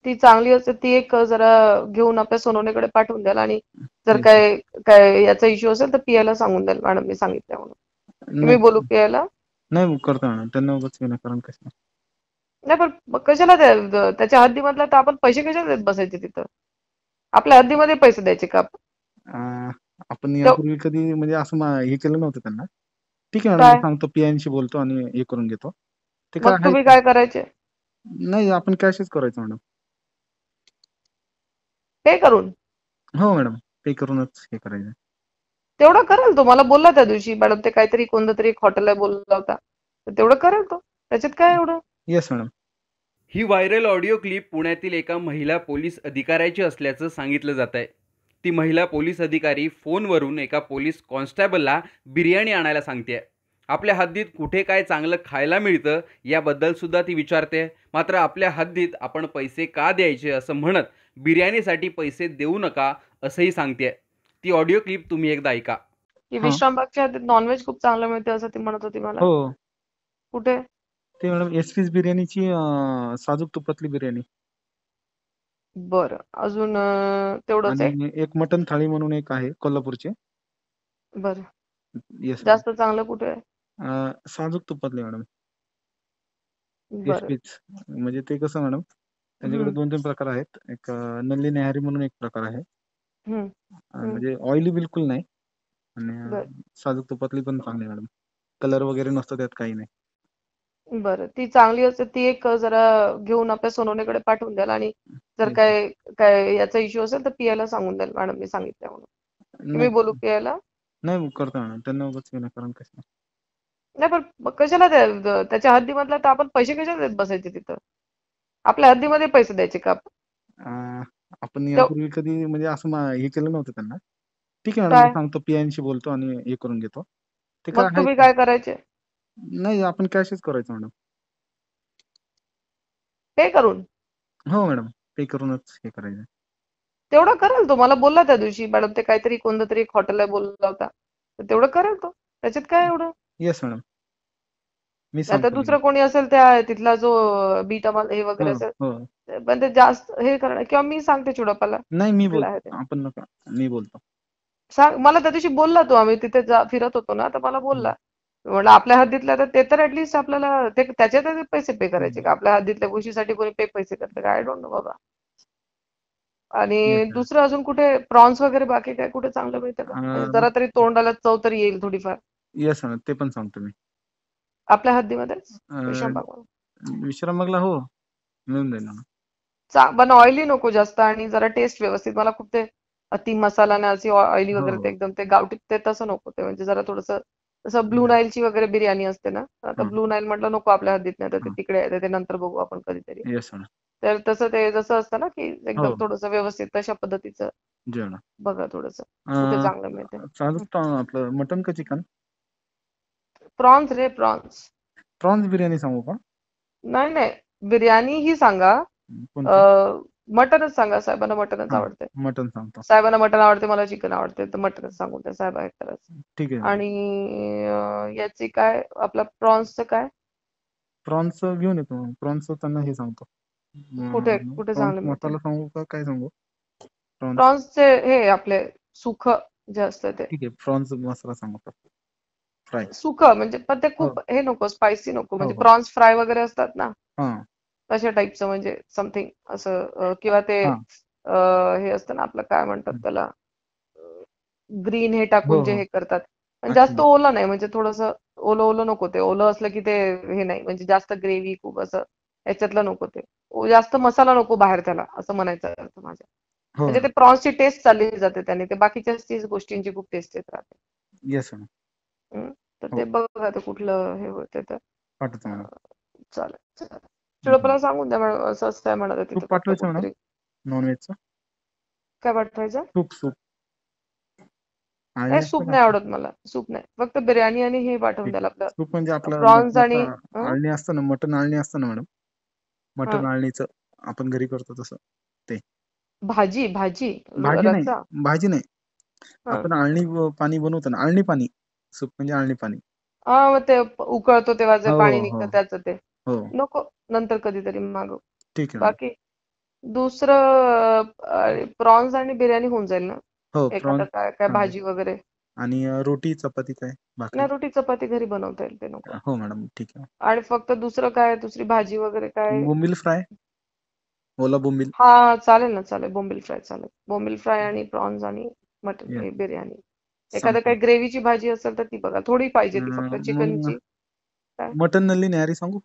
ती चांगली असते ती एक जरा घेऊन आपल्या सोनवणेकडे पाठवून द्याल आणि जर येस. काय काय याचा इश्यू असेल तर पियाला सांगून द्याल मॅडम मी सांगितलं म्हणून. की मी नाही बोलू पियाला? नाही करतो मॅडम, त्यांना उगाच विनाकारण कसं. नाही पण कशाला त्याच्या हद्दीमधला तर आपण पैसे कशाला देत बसायचे तिथं? आपल्या हद्दीमध्ये पैसे द्यायचे का आपण? अं, आपण तेव- यापूर्वी कधी म्हणजे असं हे केलं नव्हतं त्यांना. ठीक आहे मॅडम, मी काय सांगतो पीआयशी बोलतो आणि हे करून घेतो. ते काय मग आहे तुम्ही का? काय करायचे? नाही, आपण कॅशच करायचं मॅडम. पे करून? हो मॅडम, पे करूनच हे करायचं. तेवढं करेल तो, मला बोलला त्या दिवशी मॅडम ते काहीतरी कोणतं तरी एक हॉटेलला बोलला होता, तर तेवढं करेल तो, त्याच्यात काय एवढं. Yes madam. ही व्हायरल ऑडिओ क्लिप पुण्यातील एका महिला पोलीस अधिकाऱ्याची असल्याचं सांगितलं जात आहे. ती महिला पोलीस अधिकारी फोनवरून एका पोलीस कॉन्स्टेबलला बिर्याणी आणायला सांगते. आपल्या हद्दीत कुठे काय चांगलं खायला मिळतं याबद्दल सुद्धा ती विचारते. मात्र आपल्या हद्दीत आपण पैसे का द्यायचे असं म्हणत बिर्याणीसाठी पैसे देऊ नका असंही सांगते. ती ऑडिओ क्लिप तुम्ही एकदा ऐका. की हा. विश्रामबागच्या हद्दीत नॉनव्हेज खूप चांगलं मिळते असं ती म्हणत होती मला. हो, कुठे? ते मॅडम एस पीस बिर्याणीची साजूक तुपातली बिर्याणी. बरं, अजून तेवढंच एक. आणि एक मटन थाळी म्हणून एक आहे कोल्हापूरचे. बरं, येस मॅडम. जास्त चांगलं कुठे आहे? साजूक तुपातले मॅडम. एस बरं. पीच म्हणजे ते कसं मॅडम, त्यांच्याकडे हम्म 2-3 प्रकार आहेत. एक नल्ली नेहारी म्हणून एक प्रकार आहे. हम्म हम्म. म्हणजे ऑइली बिलकुल नाही. आणि बरं साजूक तुपातली पण चांगली मॅडम. कलर वगैरे नसतो त्यात, काही नाही. बरं, ती चांगली असते ती एक जरा घेऊन आपल्या सोनवणेकडे पाठवून द्याल आणि जर येस. काय काय याचा इश्यू असेल तर पियाला सांगून द्याल मॅडम मी सांगितलं म्हणून. की मी नाही बोलू पियाला? नाही करतो मॅडम, त्यांना उगाच विनाकारण कसं. नाही पण कशाला त्याच्या हद्दीमधला तर आपण पैसे कशाला देत बसायचे तिथं? आपल्या हद्दीमध्ये पैसे द्यायचे का आपण? अं, आपण तेव- यापूर्वी कधी म्हणजे असं हे केलं नव्हतं त्यांना. ठीक आहे मॅडम, मी काय सांगतो पीआयशी बोलतो आणि हे करून घेतो. ते काय मग आहे तुम्ही का? काय करायचे? नाही, आपण कॅशच करायचं मॅडम. पे करून? हो मॅडम, पे करूनच हे करायचं. तेवढं करेल तो, मला बोलला त्या दिवशी मॅडम ते काहीतरी कोणतं तरी एक हॉटेलला बोलला होता, तर तेवढं करेल तो, त्याच्यात काय एवढं. येस मॅडम, मी आता सांगतो मॅडम. दुसरं कोणी असेल त्या तिथला जो बीटा हे हो वगैरे असेल हो. पण ते जास्त हे करणार किंवा मी सांगते चुडप्पाला नाही, मी कुठला आहे ते. बोलतो, आपण नका. मी बोलतो. सांग मला त्या दिवशी बोलला तो, आम्ही तिथे फिरत होतो ना तर मला हम्म. बोलला. म्हणलं आपल्या हद्दीतल्या तर ते तर ऍटलीस्ट आपल्याला ते त्याचे ते पैसे पे करायचे हम्म. का? आपल्या हद्दीतल्या गोष्टीसाठी कोणी पैसे करतं का? आय डोंट नो बाबा. येस आणि मॅडम. दुसरं अजून कुठे प्रॉन्स वगैरे बाकी काय कुठे चांगलं मिळतं का? म्हणजे जरा तरी तोंडाला चव तरी येईल थोडीफार. येस मॅडम, ते पण सांगतो मी. आपल्या हद्दीमध्येच विश्रामबाग. विश्रामबागला हो, मिळून जाईल ना. पण ऑइली नको जास्त आणि जरा टेस्ट व्यवस्थित. मला खूप ते अति मसाला आणि अशी ऑइली हो वगैरे ते हो. एकदम ते गावठी ते तसं नको. ते म्हणजे जरा थोडंसं जसं ब्लू येस. नाईलची वगैरे बिर्याणी असते ना, आता हां ब्लू नाईल म्हटलं नको आपल्या हद्दीत, नाही तर ते हां. तिकडे आहे, तर ते नंतर बघू आपण कधीतरी. Yes madam. तर तसं ते जसं असतं ना की हो, एकदम थोडंसं व्यवस्थित तशा पद्धतीचं जेवण. बघा थोडंसं कुठे चांगलं मिळते. चालू आपलं मटन का चिकन? प्रॉन्स रे प्रॉन्स. प्रॉन्स बिर्याणी सांगू का? नाही नाही, बिर्याणी ही सांगा. कोणती? मटनच सांगा, साहेबांना मटनच हां, आवडते. मटन सांगतो. साहेबांना मटण आवडते, मला चिकन आवडते, तर मटनच सांगून द्या साहेब आहेत तरच. ठीक आहे. आणि याची काय आपला प्रॉन्सचं काय? प्रॉन्सचं घेऊन येतो. प्रॉन्सचं त्यांना हे सांगतो. कुठे कुठे प्रॉन्स चांगले मिळते? मसाला सांगू का काय सांगू? प्रॉन्स. प्रॉन्सचे हे आपले सुख जे असतं ते. ठीक आहे, प्रॉन्स मसाला सांगतो. फ्राय. सुख म्हणजे पण ते हो खूप हे नको, स्पायसी नको, हो म्हणजे हो. प्रॉन्स फ्राय वगैरे असतात ना हां तशा टाईपचं, म्हणजे समथिंग असं किंवा ते हां. हे असतं ना आपलं काय म्हणतात त्याला, ग्रीन हे हो टाकून जे हो. हे करतात. पण अच्छा. जास्त ओलं नाही, म्हणजे थोडंसं ओलं ओलं नको. ते ओलं असलं की ते हे नाही, म्हणजे जास्त ग्रेव्ही खूप असं याच्यातलं नको ते. जास्त मसाला नको बाहेर त्याला, असं म्हणायचं अर्थ माझ्या. हो म्हणजे मॅडम. ते प्रॉन्सची टेस्ट चालली जाते त्याने, ते बाकीच्या गोष्टींची खूप टेस्ट येत राहते. Yes madam. हं. तर ते हो, बघा ते कुठलं हे होते तर पाठवतो मॅडम. अं, चालेल चालेल. हं. चिडपला सांगून द्या मॅडम असं असं आहे म्हणा सूप तिथं फक्त पाठवायचं मॅडम, कुठतरी. नॉनव्हेजचं. काय पाठवायचं? सूप सूप काय आळणी असतं सूप का नाही आपलं? आवडत मला, सूप नाही, फक्त बिर्याणी आणि हे पाठवून ठीक द्याल आहे. आपलं सूप म्हणजे आपलं प्रॉन्स आणि मटणाचं आळणी असतं ना, मटण आळणी असतं ना मॅडम. हा मटण आळणीचं आपण घरी करतो तसं ते. भाजी भाजी भाजी नाही, रस्सा. भाजी नाही. हा आपण आळणी पाणी बनवतो ना, आळणी पाणी. सूप म्हणजे आळणी पाणी. हा, मग ते उकळतो तेव्हा जे हो पाणी हो निघतं त्याचं ते हो. नको. नंतर कधीतरी मागव. ठीक आहे मॅडम. बाकी दुसरं प्रॉन्स आणि बिर्याणी होऊन जाईल ना? हो, एखादं प्रॉन्स काय काय चालेल. भाजी वगैरे? आणि रोटी, चपाती काय? भाकरी? नाही, रोटी चपाती घरी बनवता येईल, ते नको. हो मॅडम, ठीक आहे. आणि फक्त दुसरं काय, दुसरी भाजी वगैरे काय? बोंबील फ्राय, ओला बोंबील. हा, चालेल ना, चालेल. बोंबील फ्राय चालेल. बोंबील फ्राय आणि प्रॉन्स आणि मटन येस, बिर्याणी. एखादं सांगतो. काही ग्रेव्हीची भाजी असेल तर ती बघा. थोडी पाहिजे ती, फक्त मग चिकनची. काय? मटन नल्ली न्याहारी सांगू?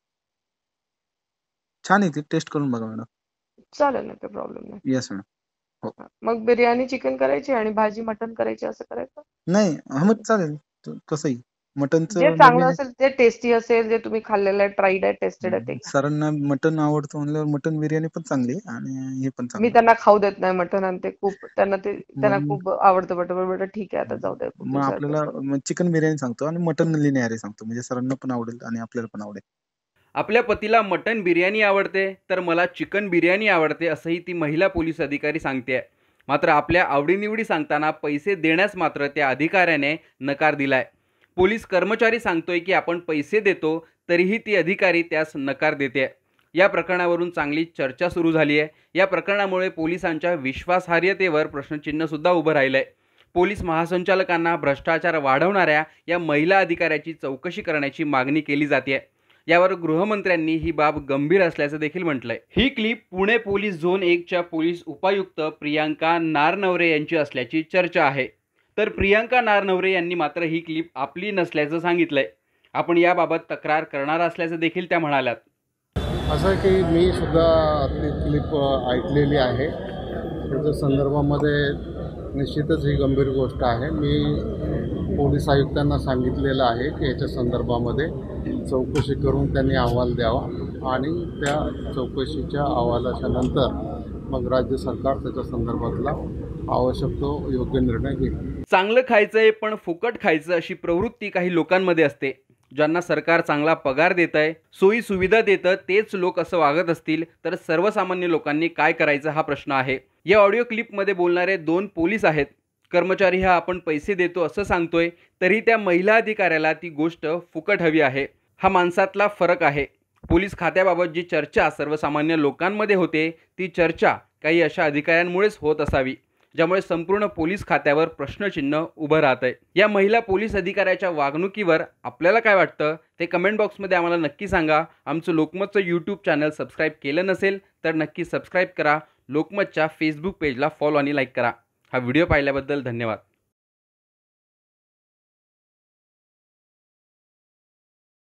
छान आहे ती, टेस्ट करून बघा मॅडम. चालेल ना, काही प्रॉब्लेम नाही. Yes madam. हो. मग बिर्याणी चिकन करायची आणि भाजी मटन करायची, असं करायचं? नाही, हा मग चालेल. कसंही जे मटनचं चांगलं नवीन. असेल, जे टेस्टी असेल, जे तुम्ही खाल्लेलं आहे, ट्राईड आहे, टेस्टेड आहे, ते घ्या. सरांना मटन आवडतं म्हणल्यावर मटन बिर्याणी पण चांगली आहे आणि हे पण मी चांगलं त्यांना खाऊ देत नाही मटन, आणि ते खूप आहे. त्यांना खूप आवडतं. बट ठीक आहे, आता जाऊ दे, खूप मग दिवसाचं. आपल्याला चिकन बिर्याणी सांगतो आणि मटन नल्ली न्याहारी सांगतो, म्हणजे सरांना पण आवडेल आणि आपल्याला पण आवडेल. आपल्या पतीला मटण बिर्याणी आवडते तर मला चिकन बिर्याणी आवडते, असंही ती महिला पोलीस अधिकारी सांगते. मात्र आपल्या आवडीनिवडी सांगताना पैसे देण्यास मात्र त्या अधिकाऱ्याने नकार दिलाय. पोलीस कर्मचारी सांगतोय की आपण पैसे देतो, तरीही ती अधिकारी त्यास नकार देते. या प्रकरणावरून चांगली चर्चा सुरू झाली आहे. या प्रकरणामुळे पोलिसांच्या विश्वासार्हतेवर प्रश्नचिन्हसुद्धा उभं राहिलंय. पोलीस महासंचालकांना भ्रष्टाचार वाढवणाऱ्या या महिला अधिकाऱ्याची चौकशी करण्याची मागणी केली जाते. यावर गृहमंत्र्यांनी ही बाब गंभीर असल्याचं देखील म्हटलंय. ही क्लिप पुणे पोलीस झोन 1च्या पोलीस उपायुक्त प्रियांका नारनवरे यांची असल्याची चर्चा आहे. तर प्रियांका नारनवरे यांनी मात्र ही क्लिप आपली नसल्याचं सांगितलंय. आपण याबाबत तक्रार करणार असल्याचं देखील त्या म्हणाल्यात. असं की मी सुद्धा ती क्लिप ऐकलेली आहे. त्याच्या संदर्भामध्ये निश्चितच ही गंभीर गोष्ट आहे. मी पोलीस आयुक्तांना सांगितलेलं आहे की याच्या संदर्भामध्ये चौकशी करून त्यांनी अहवाल द्यावा आणि त्या चौकशीच्या अहवालाच्या नंतर मग राज्य सरकार त्याच्या संदर्भातला आवश्यक तो योग्य निर्णय घेईल. चांगलं खायचंय पण फुकट खायचं, अशी प्रवृत्ती काही लोकांमध्ये असते. ज्यांना सरकार चांगला पगार देत आहे, सोयी सुविधा देतं, तेच लोक असं वागत असतील तर सर्वसामान्य लोकांनी काय करायचं हा प्रश्न आहे. या ऑडिओ क्लिपमध्ये बोलणारे 2 पोलीस आहेत. कर्मचारी हा आपण पैसे देतो असं सांगतोय, तरी त्या महिला अधिकाऱ्याला ती गोष्ट फुकट हवी आहे. हा माणसातला फरक आहे. पोलीस खात्याबाबत जी चर्चा सर्वसामान्य लोकांमध्ये होते, ती चर्चा काही अशा अधिकाऱ्यांमुळेच होत असावी, ज्यामुळे संपूर्ण पोलीस खात्यावर प्रश्नचिन्ह उभं राहत आहे. या महिला पोलीस अधिकाऱ्याच्या वागणुकीवर आपल्याला काय वाटतं ते कमेंट बॉक्समध्ये आम्हाला नक्की सांगा. आमचं लोकमतचं यूट्यूब चॅनल सबस्क्राईब केलं नसेल तर नक्की सबस्क्राईब करा. लोकमतच्या फेसबुक पेजला फॉलो आणि लाईक करा. हा व्हिडिओ पाहिल्याबद्दल धन्यवाद.